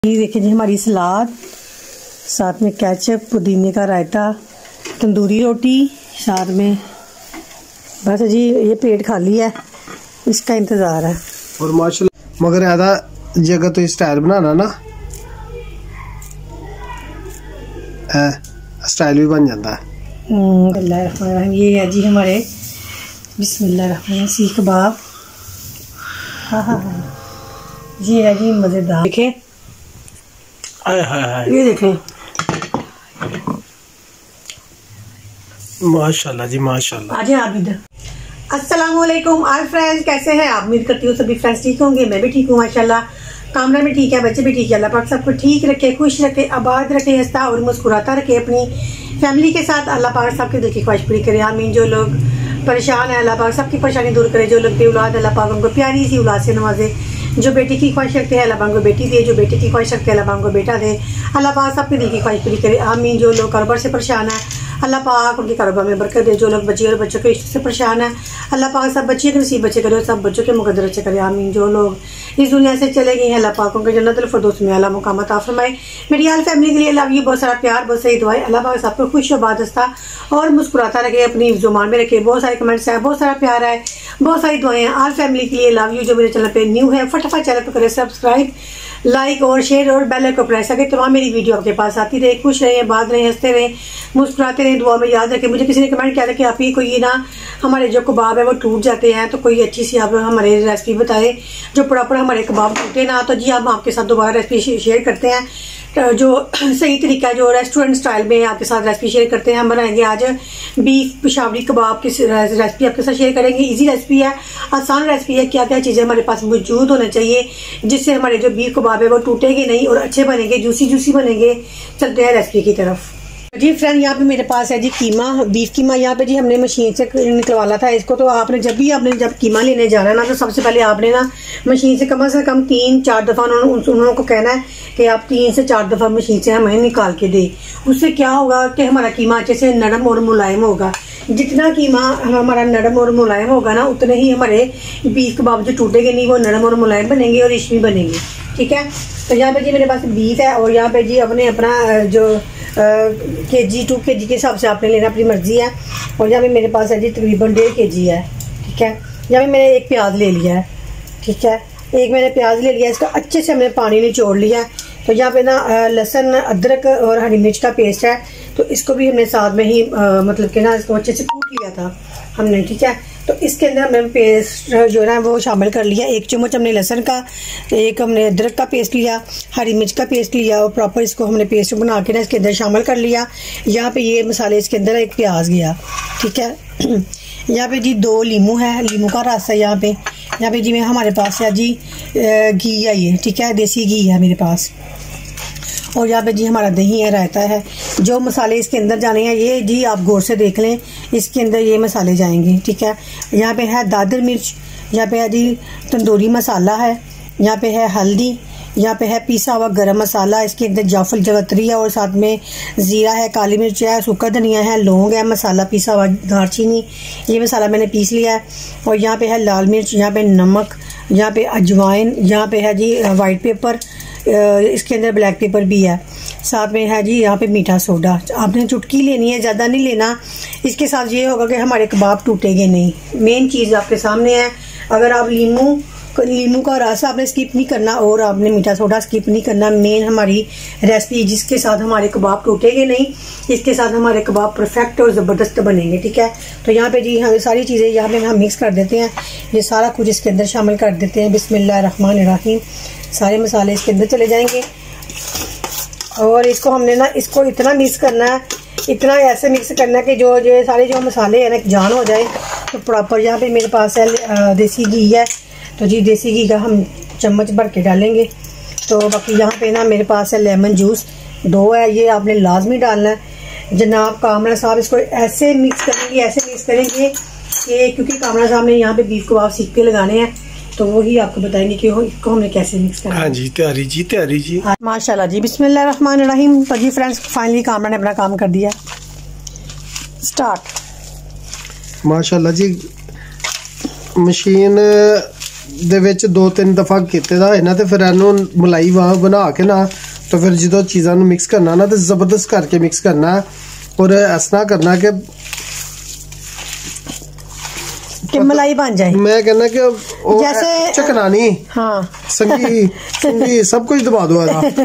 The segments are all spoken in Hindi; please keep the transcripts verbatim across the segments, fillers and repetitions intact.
ये देखिए जी हमारी सलाद, साथ में केचप, पुदीने का रायता, तंदूरी रोटी साथ में। बस जी ये पेट खाली है, इसका इंतज़ार है। और माशाल्लाह मगर आधा जगह तो स्टाइल बनाना ना, स्टाइल भी बन जाता है। ये है जी हमारे बिस्मिल्लाह सीख कबाब। हाँ हाँ हाँ ये है जी मज़ेदार। देखें ये देखें माशाल्लाह जी माशाल्लाह। आज आप इधर। अस्सलाम वालेकुम ऑल फ्रेंड्स, कैसे हैं आप? उम्मीद करती हूँ सभी फ्रेंड्स ठीक होंगे। मैं भी ठीक हूँ माशाल्लाह। कामरा में ठीक है, बच्चे भी ठीक है। अल्लाह पाक सबको ठीक रखे, खुश रखे, आबाद रखे, हंसता और मुस्कुराता रखे अपनी फैमिली के साथ। अल्लाह पाक सबके दिल की ख्वाहिश पूरी करे, आमीन। जो लोग परेशान है अल्लाह पाक सबकी परेशानी दूर करे। जो लोग बेऔलाद अल्लाह पाक उनको प्यारी सी औलाद से नवाजे। जो बेटी की ख्वाहिश रखते हैं अल्लाह पाक को बेटी दे, जो बेटे की ख्वाहिश रखते हैं अल्लाह पाक को बेटा दे। अल्लाह पाक सबके दिल की ख्वाहिश पूरी करे, आमीन। जो लोग कारोबार से परेशान है अल्लाह पाक उनके कारोबार में बरकत दे। जो लोग बच्चे और बच्चों के रिश्ते से परेशान है अल्लाह पाक सब बच्चे के नसीब बच्चे करे और सब बच्चों के मुकद्दर अच्छे करे, आमीन। जो लोग इस दुनिया से चले गए हैं अल्लाह पाक उनके जन्नतुल फिरदौस में आला मुकाम अता फरमाए। मेरी आल फैमिली के लिए लव यू, बहुत सारा प्यार, बहुत सारी दुआएं। अल्लाह पाक सबको खुश आबाद हंसता और मुस्कुराता रखे, अपनी जुबान में रखे। बहुत सारे कमेंट्स हैं, बहुत सारा प्यार है, बहुत सारी दुआएं हैं। आल फैमिली के लिए लव यू। जो मेरे चैनल पे न्यू है फटाफट चैनल पर करे सब्सक्राइब, लाइक और शेयर और बेल आइकन प्रेस करके तमाम मेरी वीडियो आपके पास आती रहे। खुश रहे, बात रहे, हंसते रहे, मुस्कुराते रहे, दुआ में याद रखें। मुझे किसी ने कमेंट किया था कि आप ही कोई ना हमारे जो कबाब है वो टूट जाते हैं, तो कोई अच्छी सी आप हमारे रेसिपी बताए जो प्रॉपर हमारे कबाब टूटे ना। तो जी हम आपके साथ दोबारा रेसिपी शेयर करते हैं, जो सही तरीका है, जो रेस्टोरेंट स्टाइल में आपके साथ रेसिपी शेयर करते हैं। हम बनाएंगे आज बीफ पेशावरी कबाब की रेसिपी आपके साथ शेयर करेंगे। इजी रेसिपी है, आसान रेसिपी है। क्या क्या चीज़ें हमारे पास मौजूद होना चाहिए जिससे हमारे जो बीफ कबाब है वो टूटेंगे नहीं और अच्छे बनेंगे, जूसी जूसी बनेंगे। चलते हैं रेसिपी की तरफ। जी फ्रेंड यहाँ पे मेरे पास है जी कीमा, बीफ कीमा। यहाँ पे जी हमने मशीन से निकलवाना था इसको। तो आपने जब भी आपने जब कीमा लेने जाना है ना, तो सबसे पहले आपने ना मशीन से कम से कम तीन चार दफ़ा उन्होंने को कहना है कि आप तीन से चार दफ़ा मशीन से हमें निकाल के दे। उससे क्या होगा कि हमारा कीमा अच्छे से नरम और मुलायम होगा। जितना कीमा हमारा नरम और मुलायम होगा ना, उतने ही हमारे बीफ कबाब जो टूटेंगे नहीं वो नरम और मुलायम बनेंगे और रेशमी बनेंगे, ठीक है। तो यहाँ पे जी मेरे पास बीफ है और यहाँ पे जी अपने अपना जो के जी टू के जी के हिसाब से आपने लेना, अपनी मर्जी है। और यहाँ पे मेरे पास है जी तकरीबन डेढ़ के जी है, ठीक है। यहाँ पे मैंने एक प्याज ले लिया है, ठीक है। एक मैंने प्याज ले लिया, इसका अच्छे से हमने पानी निचोड़ लिया है। तो यहाँ पे ना लहसुन, अदरक और हरी मिर्च का पेस्ट है, तो इसको भी हमने साथ में ही आ, मतलब कि ना इसको अच्छे से कूट लिया था हमने, ठीक है। तो इसके अंदर हमने पेस्ट जो है वो शामिल कर लिया। एक चम्मच हमने लहसुन का, एक हमने अदरक का पेस्ट लिया, हरी मिर्च का पेस्ट लिया और प्रॉपर इसको हमने पेस्ट बना के ना इसके अंदर शामिल कर लिया। यहाँ पे ये मसाले इसके अंदर एक प्याज गया, ठीक है। यहाँ पे जी दो लीमू है, लीमू का रस है यहाँ पे। यहाँ पे जी में हमारे पास है जी घी है ये, ठीक है, देसी घी है मेरे पास। और यहाँ पे जी हमारा दही है, रायता है। जो मसाले इसके अंदर जाने हैं ये जी आप गौर से देख लें, इसके अंदर ये मसाले जाएंगे, ठीक है। यहाँ पे है दादर मिर्च, यहाँ पे है जी तंदूरी मसाला है, यहाँ पे है हल्दी, यहाँ पे है पीसा हुआ गरम मसाला, इसके अंदर जाफर जवतरी है और साथ में ज़ीरा है, काली मिर्च है, सूखा धनिया है, लौंग है, मसाला पीसा हुआ, दालचीनी, ये मसाला मैंने पीस लिया है। और यहाँ पे है लाल मिर्च, यहाँ पे नमक, यहाँ पे अजवाइन, यहाँ पे है जी वाइट पेपर, इसके अंदर ब्लैक पेपर भी है, साथ में है जी यहाँ पे मीठा सोडा। आपने चुटकी लेनी है, ज़्यादा नहीं लेना। इसके साथ ये होगा कि हमारे कबाब टूटेंगे नहीं। मेन चीज़ आपके सामने है। अगर आप लीमू लीमू का रस आपने स्किप नहीं करना और आपने मीठा सोडा स्किप नहीं करना। मेन हमारी रेसिपी जिसके साथ हमारे कबाब टूटेंगे नहीं, इसके साथ हमारे कबाब परफेक्ट और ज़बरदस्त बनेंगे, ठीक है। तो यहाँ पे जी हम सारी चीज़ें यहाँ पे हम मिक्स कर देते हैं। ये सारा कुछ इसके अंदर शामिल कर देते हैं। बिस्मिल्लाहिर्रहमानिर्रहीम। सारे मसाले इसके अंदर चले जाएंगे और इसको हमने ना इसको इतना मिक्स करना है, इतना ऐसे मिक्स करना है कि जो जो सारे जो मसाले हैं ना जान हो जाए। तो प्रॉपर यहाँ पे मेरे पास है देसी घी है, तो जी देसी घी का हम चम्मच भर के डालेंगे। तो बाकी यहाँ पे ना मेरे पास है लेमन जूस दो है, ये आपने लाजमी डालना है। जनाब कामरा साहब इसको ऐसे मिक्स करेंगे, ऐसे मिक्स करेंगे कि क्योंकि कामरा साहब ने यहाँ पे बीफ कबाब सीख के लगाने हैं, तो वही आपको बताएंगे कि इसको हमने कैसे मिक्स करना है। हाँ जी तैयारी जी तैयारी जी माशाल्लाह जी। बिस्मिल्लाहिर्रहमानिर्रहीम। तो जी फ्रेंड्स फाइनली कामरा ने अपना काम कर दिया, स्टार्ट। माशाल्लाह जी। मशीन ਦੇ ਵਿੱਚ ਦੋ ਤਿੰਨ ਦਫਾ ਕੀਤੇ ਦਾ ਹੈ ਨਾ ਤੇ ਫਿਰ ਇਹਨੂੰ ਮਲਾਈ ਵਾਂ ਬਣਾ ਕੇ ਨਾ तो फिर जो चीज़ों को मिक्स करना ना तो ज़बरदस्त करके मिक्स करना और इस तरह करना कि कि मलाई बन जाए। मैं कहना कि जैसे चकनानी हाँ संगी संगी सब कुछ दबा दो।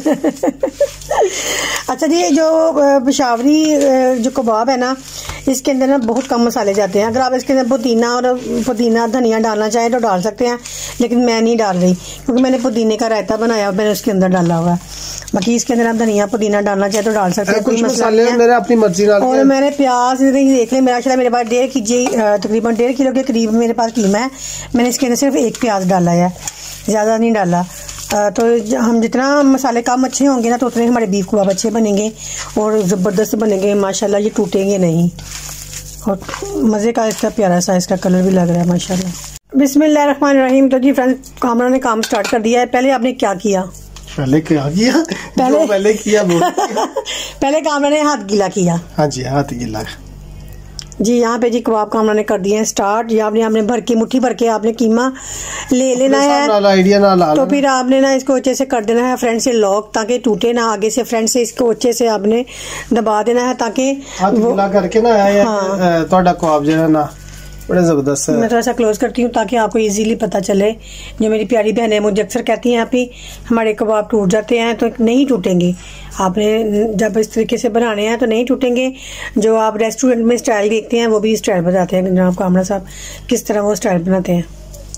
अच्छा जी, जो पेशावरी जो कबाब है ना, इसके अंदर ना बहुत कम मसाले जाते हैं। अगर आप इसके अंदर पुदीना और पुदीना धनिया डालना चाहें तो डाल सकते हैं, लेकिन मैं नहीं डाल रही क्योंकि मैंने पुदीने का रायता बनाया, मैंने उसके अंदर डाला हुआ है। बाकी इसके अंदर आप धनिया पुदीना डालना चाहे तो डाल सकते हैं, कोई मसाले मेरे अपनी मर्जी डाल। और मैंने प्याज देख लें, मेरा शायद मेरे पास डेढ़ केजी तकरीबन डेढ़ किलो के करीब मेरे पास कीमा है। मैंने इसके अंदर सिर्फ एक प्याज डाला है, ज़्यादा नहीं डाला। तो हम जितना मसाले कम अच्छे होंगे ना तो उतने हमारे बीफ कबाब अच्छे बनेंगे और ज़बरदस्त बनेंगे माशाल्लाह, ये टूटेंगे नहीं। और मज़े का इसका प्यारा सा इसका कलर भी लग रहा है माशाल्लाह। बिस्मिल्लाहिर्रहमानिर्रहीम। तो जी फ्रेंड्स, कामरा ने काम स्टार्ट कर दिया है। पहले आपने क्या किया? पहले क्या किया? पहले पहले किया वो पहले कामरा ने हाथ गीला किया। हाँ जी, हाथ गीला जी। यहाँ पे जी कबाब कामरा ने कर दिए हैं स्टार्ट। यहाँ आपने आपने भर के मुट्ठी भर के आपने कीमा ले लेना है, आइडिया ना ला तो फिर आपने ना इसको अच्छे से कर देना है फ्रंट से लॉक, ताकि टूटे ना। आगे से फ्रंट से इसको अच्छे से आपने दबा देना है ताकि हाथ गीला करके ना। हाँ, थोड़ा कबाब जो है ना बड़ा ज़बरदस्त है। मैं थोड़ा सा क्लोज करती हूँ ताकि आपको इजीली पता चले। जो मेरी प्यारी बहनें मुझे अक्सर कहती हैं आप ही हमारे कबाब टूट जाते हैं, तो नहीं टूटेंगे। आपने जब इस तरीके से बनाने हैं तो नहीं टूटेंगे। जो आप रेस्टोरेंट में स्टाइल देखते हैं वो भी स्टाइल बताते हैं जनाब कामरा साहब, किस तरह वो स्टाइल बनाते हैं।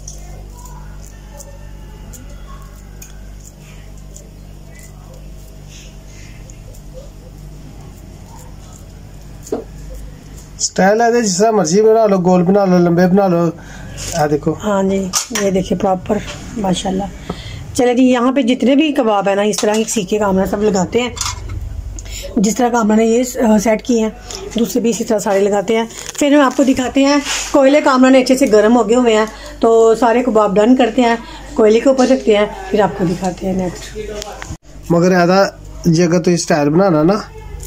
स्टाइल है जिस तरह मर्जी बना लो, गोल बना लो, लंबे बना लो। आ देखो, हाँ जी, ये देखिए प्रॉपर माशाल्लाह। चले जी, यहाँ पे जितने भी कबाब है ना इस तरह के सीखे कामरा सब लगाते हैं। जिस तरह कामरा ने ये सेट किए हैं, दूसरे भी इसी तरह सारे लगाते हैं। फिर हम आपको दिखाते हैं कोयले कामरा ने अच्छे से गर्म हो गए हुए हैं, तो सारे कबाब डन करते हैं, कोयले के ऊपर रखते हैं, फिर आपको दिखाते हैं नेक्स्ट। मगर आधा जगह तो स्टाइल बनाना ना,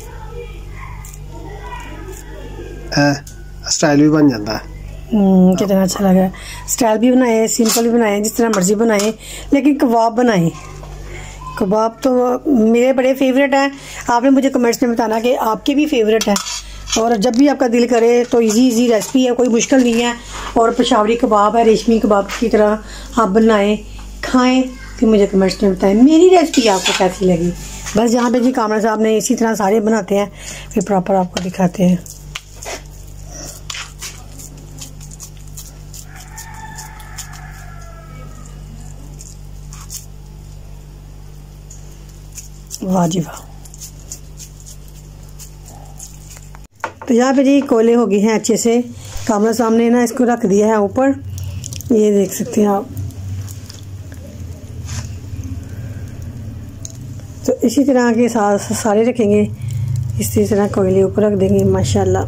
स्टाइल भी बन जाता है। कितना अच्छा लगा। स्टाइल भी बनाए, सिंपल भी बनाए, जिस तरह मर्जी बनाए, लेकिन कबाब बनाए। कबाब तो मेरे बड़े फेवरेट हैं। आपने मुझे कमेंट्स में बताना कि आपके भी फेवरेट है, और जब भी आपका दिल करे तो इजी इजी रेसिपी है, कोई मुश्किल नहीं है। और पेशावरी कबाब है, रेशमी कबाब की तरह आप बनाएं, खाएं, फिर मुझे कमेंट्स में बताएं मेरी रेसिपी आपको कैसी लगी। बस यहाँ पे जी कामरा साहब ने इसी तरह सारे बनाते हैं, फिर प्रॉपर आपको दिखाते हैं। वाह जी वाह। तो यहाँ पे जी कोयले हो गए हैं अच्छे से। कामरा सामने ना इसको रख दिया है ऊपर, ये देख सकते हैं आप। तो इसी तरह के साथ सारे रखेंगे, इसी तरह कोयले ऊपर रख देंगे माशाल्लाह।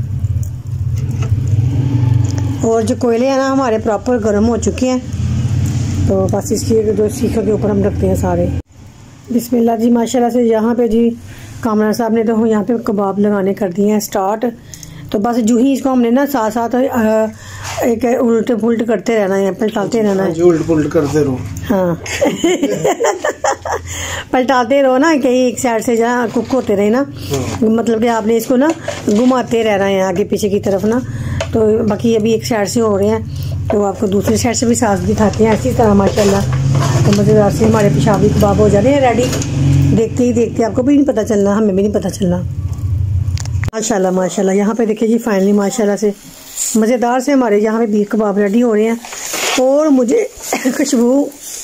और जो कोयले हैं ना हमारे प्रॉपर गर्म हो चुके हैं, तो बस इसकी दो सीखों के ऊपर हम रखते हैं सारे। बिस्मिल्लाह जी माशाल्लाह से। यहाँ पे जी कामरा साहब ने तो यहाँ पे कबाब लगाने कर दिए हैं स्टार्ट। तो बस जो ही इसको हमने ना साथ साथ एक उल्टे पुलट करते रहना है, पलटाते रहना है। उल्ट पुलट करते रहो। हाँ पलटाते रहो ना, कहीं एक साइड से जहाँ कुक होते रहे ना, मतलब कि आपने इसको ना घुमाते रहना है आगे पीछे की तरफ ना। तो बाकी अभी एक साइड से हो रहे हैं, तो आपको दूसरी साइड से भी साथ दिखाते हैं इसी तरह माशाल्लाह। तो मज़ेदार से हमारे पेशावरी कबाब हो जा रहे हैं रेडी। देखते ही देखते आपको भी नहीं पता चलना, हमें भी नहीं पता चलना माशाल्लाह माशाल्लाह। यहाँ पे देखिए जी फाइनली माशाल्लाह से मज़ेदार से हमारे यहाँ पे बीफ कबाब रेडी हो रहे हैं। और मुझे खुशबू,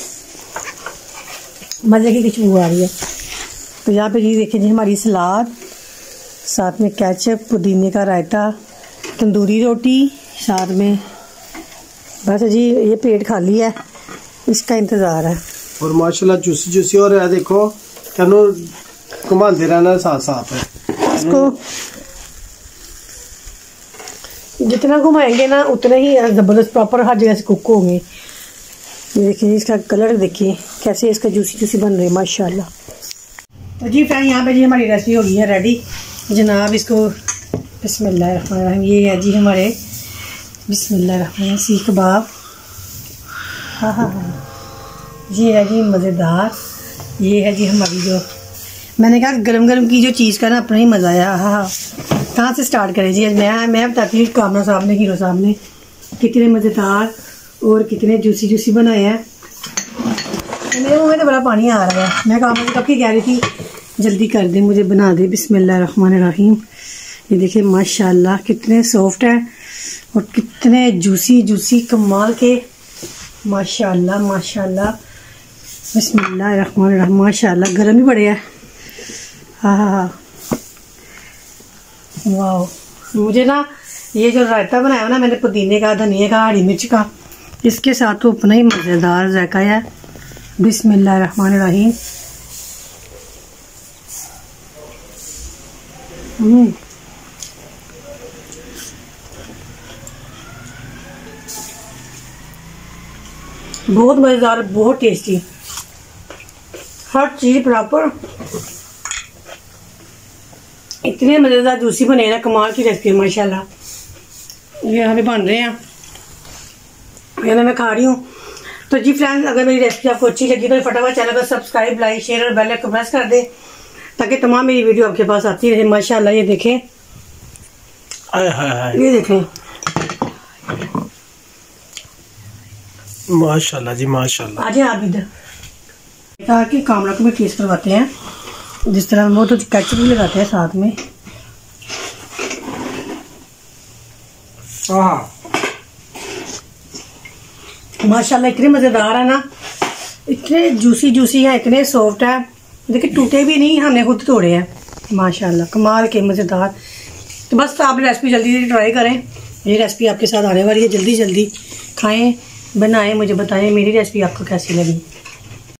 मज़े की खुशबू आ रही है। तो यहाँ पे जी देखिए जी हमारी सलाद, साथ में केचप, पुदीने का रायता, तंदूरी रोटी साथ में। बस जी ये पेट खाली है, इसका इंतज़ार है। और माशाल्लाह जूसी जूसी हो रहा है। देखो कनो घुमाते रहना साथ साथ है इसको, जितना घुमाएंगे ना उतना ही ज़बरदस्त प्रॉपर हर जगह से कुक होंगे। ये देखिए इसका कलर देखिए कैसे इसका जूसी जूसी बन रही है माशाल्लाह। तो जी फ्रेंड यहाँ पे जी हमारी रेसिपी हो गई है रेडी जनाब। इसको बिस्मिल्लाहिर्रहमानिर्रहीम, ये है जी हमारे बिस्मिल्लाहिर्रहमानिर्रहीम सीख कबाब। हाँ हाँ हाँ, ये है जी मज़ेदार। ये है जी हमारी जो, मैंने कहा गरम गरम की जो चीज़ का ना अपना ही मज़ा आया। हाँ हाँ, कहाँ से स्टार्ट करें जी? मैं मैं बताती हूँ कामरा साहब ने, हीरो साहब ने कितने मज़ेदार और कितने जूसी जूसी बनाए हैं। मेरे मुँह में तो बड़ा पानी आ रहा है। मैं कामरा से कब की कह रही थी जल्दी कर दे, मुझे बना दे। बिस्मिल्लाहिर्रहमानिर्रहीम। ये देखिए माशाल्लाह कितने सॉफ्ट है और कितने जूसी जूसी कमाल के। माशाल्लाह माशाल्लाह बिस्मिल्लाहिर्रहमानिर्रहीम। माशाल्लाह गर्म ही बड़े है। हाँ हाँ हाँ, वाह। मुझे ना ये जो रायता बनाया ना मैंने पुदीने का, धनिया का, हरी मिर्च का, इसके साथ तो अपना ही मज़ेदार जायका है। बिस्मिल्लाहिर्रहमानिर्रहीम। हम्म, बहुत मज़ेदार, बहुत टेस्टी, हर चीज़ प्रॉपर। इतने मज़ेदार जूसी बने ना, कमाल की रेसिपी माशाल्लाह। ये हमें बन रहे हैं, ये मैं खा रही हूँ। तो जी फ्रेंड्स, अगर मेरी रेसिपी आपको अच्छी लगी तो फटाफट चैनल को सब्सक्राइब, लाइक, शेयर और बेल आइकन प्रेस कर दे ताकि तमाम मेरी वीडियो आपके पास आती रहे। माशाल्लाह ये देखें, हाय हाय हाय, ये देखें माशाल्लाह जी माशाल्लाह। आज आप इधर ताकि कामरा को भी टेस्ट करवाते हैं, जिस तरह वो तो केचप भी लगाते हैं साथ में। हाँ माशाल्लाह इतने मज़ेदार है ना, इतने जूसी जूसी है, इतने सॉफ्ट है। देखिए टूटे भी नहीं, हमने खुद तोड़े हैं। माशाल्लाह कमाल के मज़ेदार। तो बस आप रेसिपी जल्दी जल्दी ट्राई करें। ये रेसिपी आपके साथ आने वाली है, जल्दी जल्दी खाएं, बनाएं, मुझे बताएं मेरी रेसिपी आपको कैसी लगी।